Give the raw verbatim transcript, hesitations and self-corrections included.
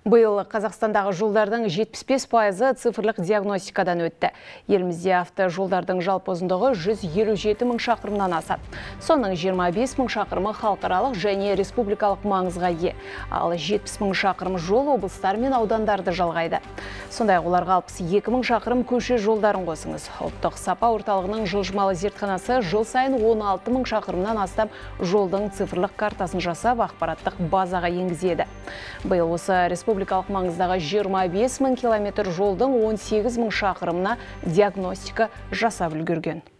Биыл Қазақстандағы жолдардың жетпіс бес пайызы цифрлық диагностикадан өтті. Елімізде автожолдардың жалпы ұзындығы жүз елу жеті мың шақырымнан асады. Соның жиырма бес мың шақырымы халықаралық және республикалық маңызға ие. Ал жетпіс мың шақырым жол облыстар мен аудандарды жалғайды. Сондай оларға алпыс екі мың шақырым көше жолдарын қосыңыз. Ұлттық сапа орталығының жылжымалы зертханасы жыл сайын он алты мың шақырымнан астам жолдың цифрлық картасын жасап, ақпараттық базаға енгізеді. Биыл осы республикалық маңыздағы жиырма бес мың километр жолдың он сегіз мың шақырымына диагностика жасап үлгерген.